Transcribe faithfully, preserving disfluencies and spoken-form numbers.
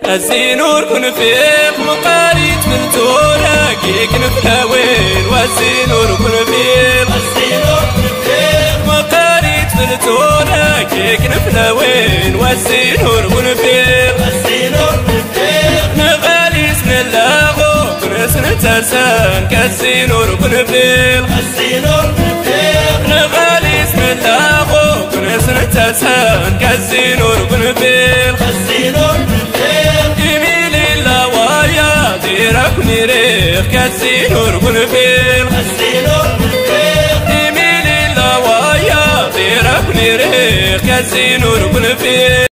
الزينور كن فيق مقاريت من تورا كيك نفلاوين والزينور كن فيق الزينور كن فيق مقاريت من تورا كيك نفلاوين والزينور كن فيق الزينور كن فيق نغالي اسم الله كنس نتسان كالزينور كن فيق الزينور كن فيق نغالي اسم الله كنس نتسان كالزينور كن فيق الزينور كن فيق نيريخ كالزينور كن فيق الزينور كن فيق إيميلي لا وايا غيرك نيريخ كالزينور كن فيق.